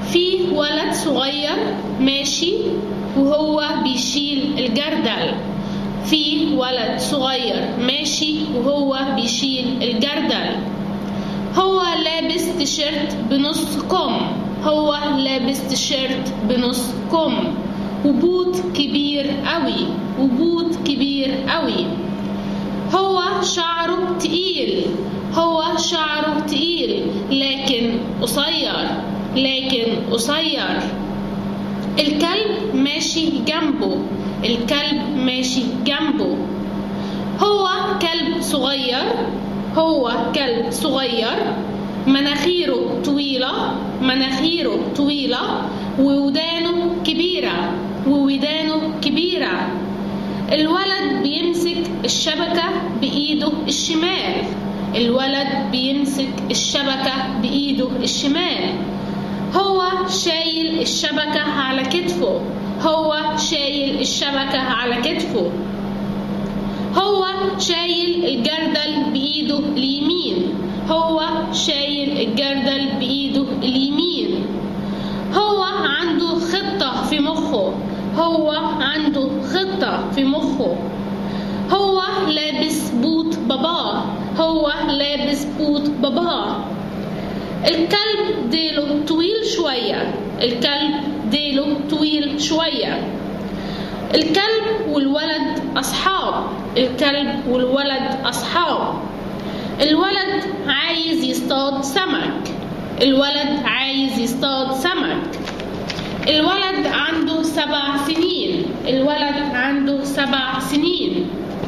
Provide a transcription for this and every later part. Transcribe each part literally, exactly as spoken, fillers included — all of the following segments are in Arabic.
في ولد صغير ماشي وهو بيشيل الجردل. في ولد صغير ماشي وهو بيشيل الجردل. هو لابس تيشيرت بنص كم. هو لابس تيشيرت بنص كم وبوت كبير قوي. وبوت كبير قوي. هو شعره تقيل. هو شعره تقيل لكن قصير. لكن قصير. الكلب ماشي جنبه. الكلب ماشي جنبه. هو كلب صغير. هو كلب صغير مناخيره طويلة. مناخيره طويلة وودانه كبيرة. وودانه كبيرة. الولد بيمسك الشبكة بإيده الشمال. الولد بيمسك الشبكة بإيده الشمال. هو شايل الشبكة على كتفه. هو شايل الشبكة على كتفه. هو شايل الجردل بإيده اليمين. هو شايل الجردل بإيده اليمين. هو عنده خطة في مخه. هو عنده خطة في مخه. هو لابس بوت باباه. هو لابس بوت باباه. الكلب ديله طويل شوية. الكلب ديله طويل شوية. الكلب والولد أصحاب. الكلب والولد أصحاب. الولد عايز يصطاد سمك. الولد عايز يصطاد سمك. الولد عنده سبع سنين. الولد عنده سبع سنين.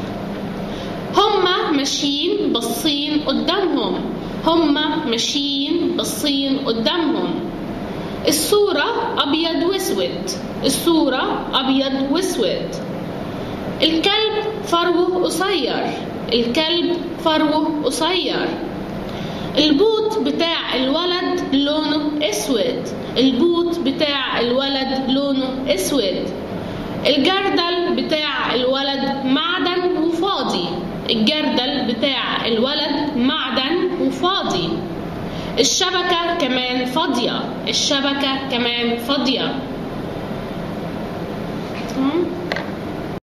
هما ماشيين باصين قدامهم. هما ماشيين باصين قدامهم. الصورة أبيض وأسود. الصورة أبيض وأسود. الكلب فروه قصير. الكلب فروه قصير. البوت بتاع الولد لونه أسود. البوت بتاع الولد لونه أسود. الجردل بتاع الولد معدن وفاضي. الجردل بتاع الولد معدن وفاضي. الشبكة كمان فاضية. الشبكة كمان فاضية.